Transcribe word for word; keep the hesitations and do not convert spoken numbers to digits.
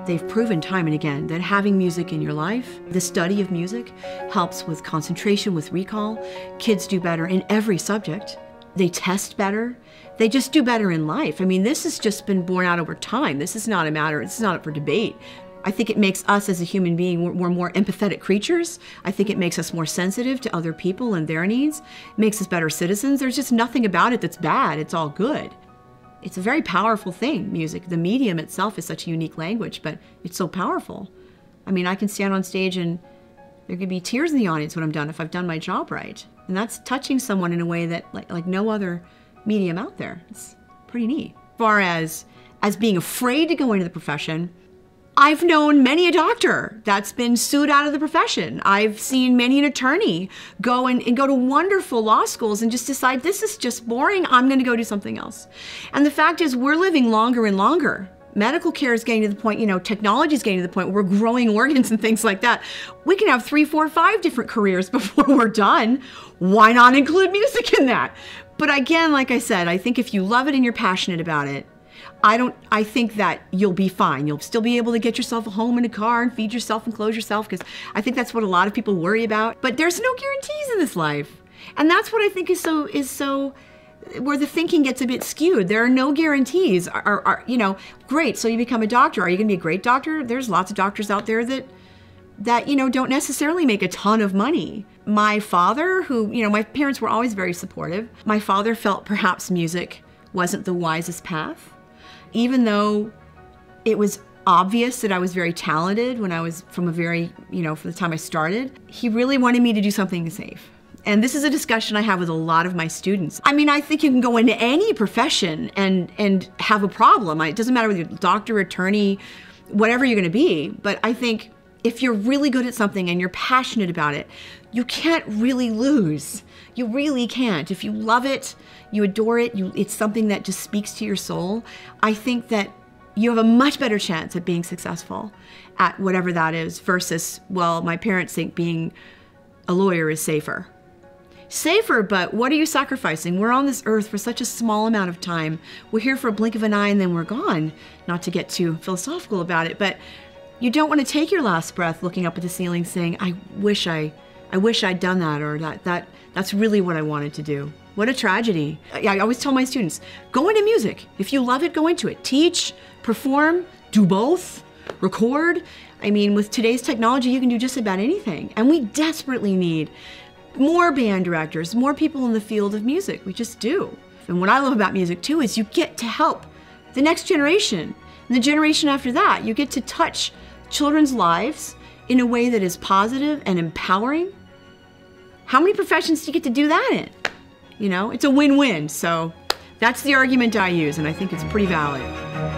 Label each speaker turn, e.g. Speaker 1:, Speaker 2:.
Speaker 1: They've proven time and again that having music in your life, the study of music, helps with concentration, with recall. Kids do better in every subject. They test better. They just do better in life. I mean, this has just been borne out over time. This is not a matter, this is not up for debate. I think it makes us as a human being, we're, we're more empathetic creatures. I think it makes us more sensitive to other people and their needs. It makes us better citizens. There's just nothing about it that's bad. It's all good. It's a very powerful thing, music. The medium itself is such a unique language, but it's so powerful. I mean, I can stand on stage and there could be tears in the audience when I'm done if I've done my job right. And that's touching someone in a way that like, like no other medium out there. It's pretty neat. As far as, as being afraid to go into the profession, I've known many a doctor that's been sued out of the profession. I've seen many an attorney go and, and go to wonderful law schools and just decide, this is just boring, I'm gonna go do something else. And the fact is, we're living longer and longer. Medical care is getting to the point, you know, technology is getting to the point where we're growing organs and things like that. We can have three, four, five different careers before we're done. Why not include music in that? But again, like I said, I think if you love it and you're passionate about it, I don't, I think that you'll be fine. You'll still be able to get yourself a home and a car and feed yourself and clothe yourself, because I think that's what a lot of people worry about. But there's no guarantees in this life. And that's what I think is so, is so, where the thinking gets a bit skewed. There are no guarantees. Are, are, are you know, great, so you become a doctor. Are you gonna be a great doctor? There's lots of doctors out there that, that, you know, don't necessarily make a ton of money. My father, who, you know, my parents were always very supportive. My father felt perhaps music wasn't the wisest path. Even though it was obvious that I was very talented when I was from a very, you know, from the time I started, he really wanted me to do something safe. And this is a discussion I have with a lot of my students. I mean, I think you can go into any profession and, and have a problem. It doesn't matter whether you're a doctor, attorney, whatever you're gonna be, but I think if you're really good at something and you're passionate about it, you can't really lose. You really can't. If you love it, you adore it, you, it's something that just speaks to your soul, I think that you have a much better chance at being successful at whatever that is versus, well, my parents think being a lawyer is safer. Safer, but what are you sacrificing? We're on this earth for such a small amount of time. We're here for a blink of an eye and then we're gone. Not to get too philosophical about it, but you don't want to take your last breath looking up at the ceiling saying, I wish I, I wish I'd done that, or that, that, that's really what I wanted to do. What a tragedy. I always tell my students, go into music. If you love it, go into it. Teach, perform, do both, record. I mean, with today's technology, you can do just about anything. And we desperately need more band directors, more people in the field of music. We just do. And what I love about music too is you get to help the next generation and the generation after that. You get to touch children's lives in a way that is positive and empowering. How many professions do you get to do that in? You know, it's a win-win. So that's the argument I use, and I think it's pretty valid.